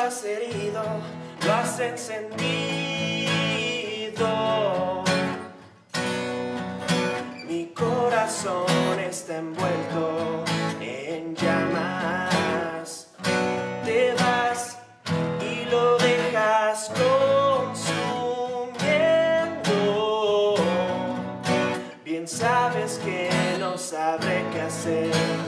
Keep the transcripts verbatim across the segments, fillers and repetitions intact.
has herido, lo has encendido. Mi corazón está envuelto en llamas. Te vas y lo dejas consumiendo. Bien sabes que no sabré qué hacer.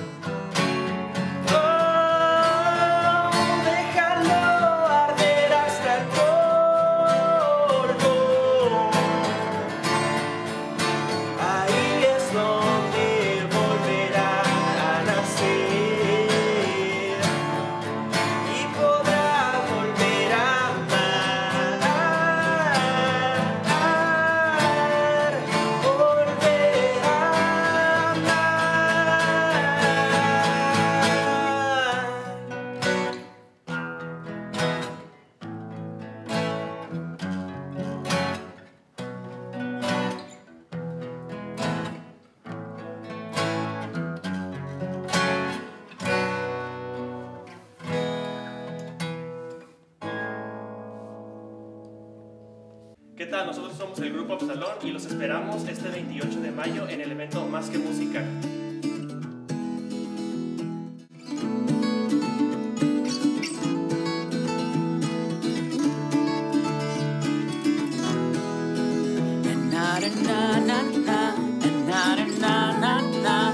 ¿Qué tal? Nosotros somos el Grupo Absalón y los esperamos este veintiocho de mayo en el evento Más que Música.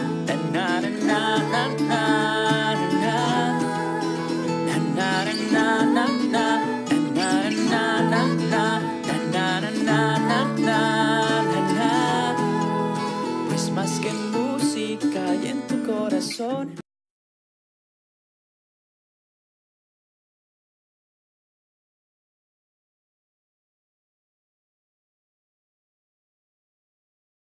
Na